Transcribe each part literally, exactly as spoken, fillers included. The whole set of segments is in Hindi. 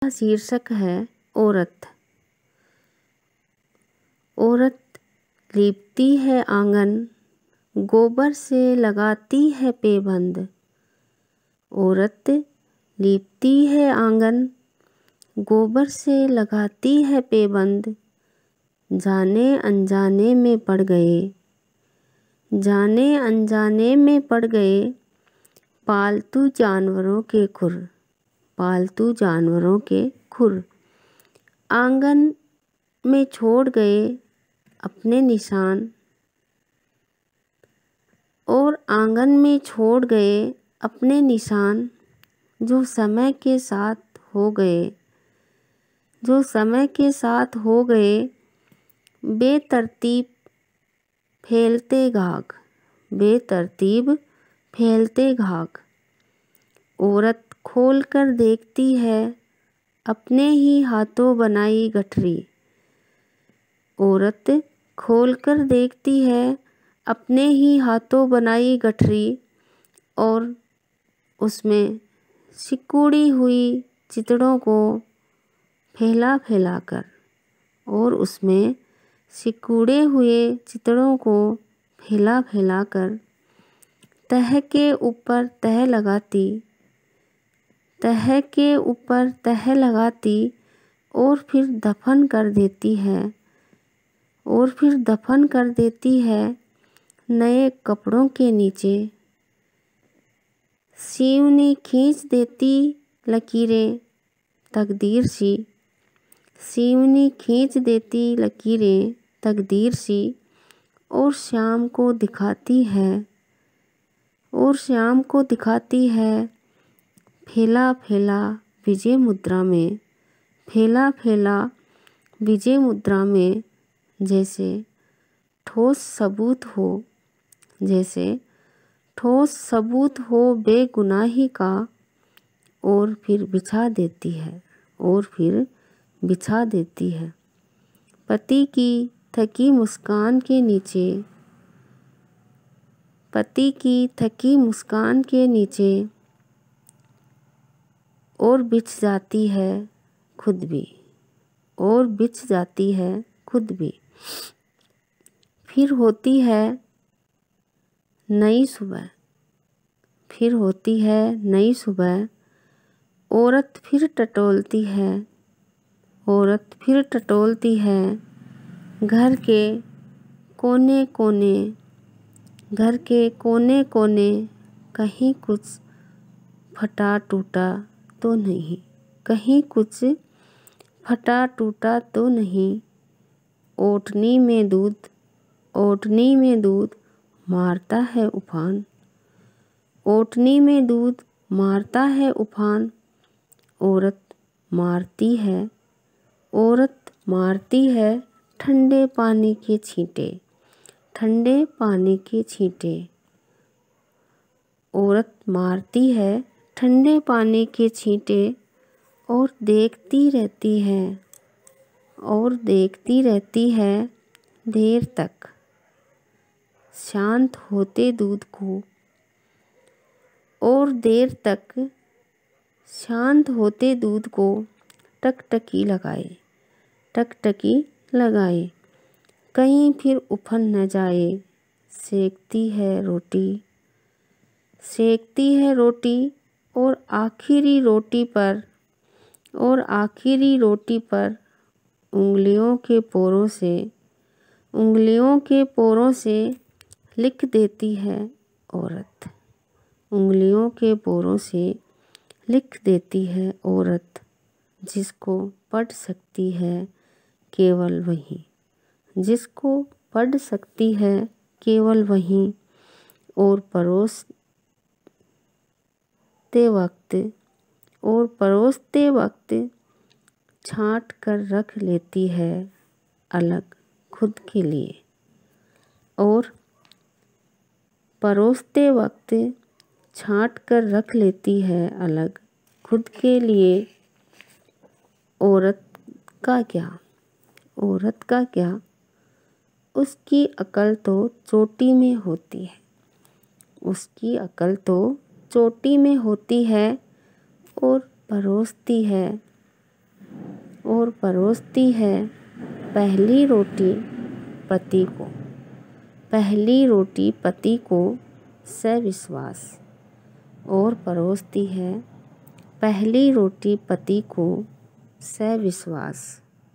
शीर्षक है औरत। औरत लीपती है आंगन, गोबर से लगाती है पेबंद। औरत लीपती है आंगन, गोबर से लगाती है पेबंद। जाने अनजाने में पड़ गए, जाने अनजाने में पड़ गए पालतू जानवरों के खुर, पालतू जानवरों के खुर। आंगन में छोड़ गए अपने निशान, और आंगन में छोड़ गए अपने निशान। जो समय के साथ हो गए, जो समय के साथ हो गए बेतरतीब फैलते घाघ, बेतरतीब फैलते घाघ। औरत खोल कर देखती है अपने ही हाथों बनाई गठरी, औरत खोल कर देखती है अपने ही हाथों बनाई गठरी। और उसमें सिकुड़ी हुई चितड़ों को फैला फैला कर, और उसमें सिकुड़े हुए चितड़ों को फैला फैला कर तह के ऊपर तह लगाती, तह के ऊपर तह लगाती और फिर दफन कर देती है, और फिर दफन कर देती है नए कपड़ों के नीचे। सिवनी खींच देती लकीरें तकदीर सी, सिवनी खींच देती लकीरें तकदीर सी। और शाम को दिखाती है, और शाम को दिखाती है फैला फैला विजय मुद्रा में, फैला फैला विजय मुद्रा में। जैसे ठोस सबूत हो, जैसे ठोस सबूत हो बेगुनाही का। और फिर बिछा देती है, और फिर बिछा देती है पति की थकी मुस्कान के नीचे, पति की थकी मुस्कान के नीचे। और बिछ जाती है खुद भी, और बिछ जाती है खुद भी। फिर होती है नई सुबह, फिर होती है नई सुबह। औरत फिर टटोलती है, औरत फिर टटोलती है घर के कोने कोने, घर के कोने कोने। कहीं कुछ फटा टूटा तो नहीं, कहीं कुछ फटा टूटा तो नहीं। ओटनी में दूध, ओटनी में दूध मारता है उफान, ओटनी में दूध मारता है उफान। औरत मारती है, औरत मारती है ठंडे पानी के छींटे, ठंडे पानी के छींटे। औरत मारती है ठंडे पानी के छींटे। और देखती रहती है, और देखती रहती है देर तक शांत होते दूध को, और देर तक शांत होते दूध को टकटकी लगाए, टकटकी लगाए कहीं फिर उफन न जाए। सेकती है रोटी, सेकती है रोटी। और आखिरी रोटी पर, और आखिरी रोटी पर उंगलियों के पोरों से, उंगलियों के पोरों से लिख देती है औरत, उंगलियों के पोरों से लिख देती है औरत। जिसको पढ़ सकती है केवल वही, जिसको पढ़ सकती है केवल वही। और परोसते वक्त, और परोसते वक्त छाँट कर रख लेती है अलग खुद के लिए, और परोसते वक्त छाँट कर रख लेती है अलग खुद के लिए। औरत का क्या, औरत का क्या, उसकी अकल तो चोटी में होती है, उसकी अकल तो चोटी में होती है। और परोसती है और परोसती है पहली रोटी पति को। पहली रोटी पति को सविश्वास, और परोसती है पहली रोटी पति को सविश्वास।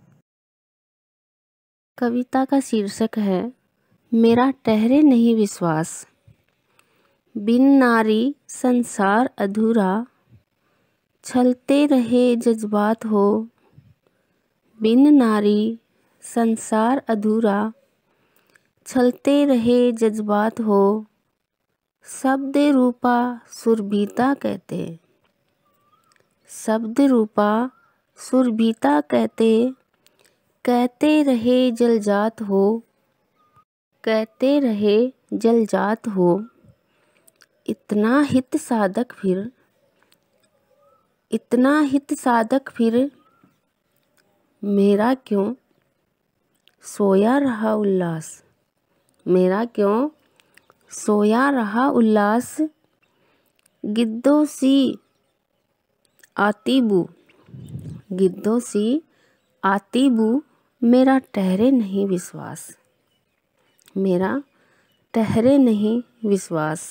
कविता का शीर्षक है मेरा ठहरे नहीं विश्वास। बिन नारी संसार अधूरा, छलते रहे जज्बात हो। बिन नारी संसार अधूरा, छलते रहे जज्बात हो। शब्द रूपा सुरभीता कहते, शब्द रूपा सुरभीता कहते, कहते रहे जलजात हो। कहते रहे जलजात हो। इतना हित साधक फिर, इतना हित साधक फिर, मेरा क्यों सोया रहा उल्लास। मेरा क्यों सोया रहा उल्लास। गिद्धों सी आती बू, गिद्धों सी आती बू, मेरा ठहरे नहीं विश्वास। मेरा ठहरे नहीं विश्वास।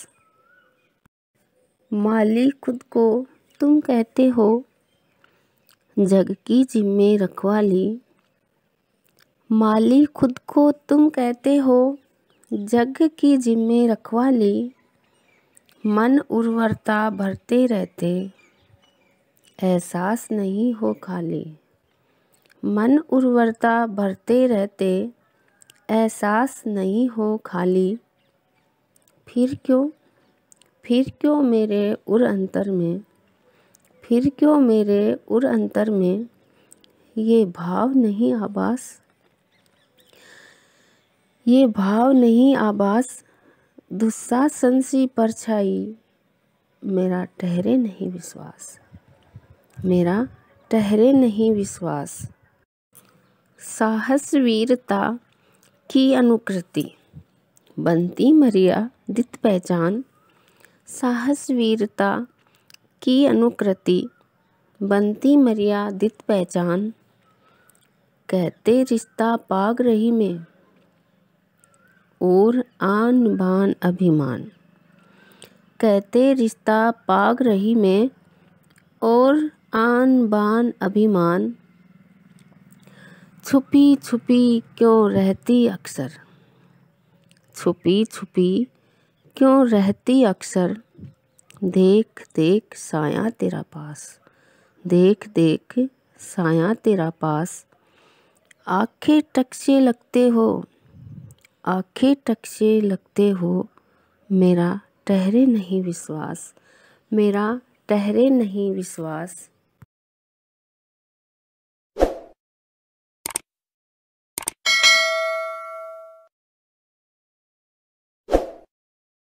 माली खुद को तुम कहते हो, जग की जिम्मे रखवाली। माली खुद को तुम कहते हो, जग की जिम्मे रखवाली। मन उर्वरता भरते रहते, एहसास नहीं हो खाली। मन उर्वरता भरते रहते, एहसास नहीं हो खाली। फिर क्यों, फिर क्यों मेरे उर अंतर में, फिर क्यों मेरे उर अंतर में, ये भाव नहीं आभास। ये भाव नहीं आभास। दुस्शासन सी परछाई, मेरा ठहरे नहीं विश्वास। मेरा ठहरे नहीं विश्वास। साहस वीरता की अनुकृति, बनती मर्यादित पहचान। साहस वीरता की अनुकृति, बनती मर्यादित पहचान। कहते रिश्ता पाग रही में, और आन बान अभिमान। कहते रिश्ता पाग रही में, और आन बान अभिमान। छुपी छुपी क्यों रहती अक्सर, छुपी छुपी क्यों रहती अक्सर। देख देख साया तेरा पास, देख देख साया तेरा पास। आंखें टकसे लगते हो, आंखें टकसे लगते हो, मेरा ठहरे नहीं विश्वास। मेरा ठहरे नहीं विश्वास।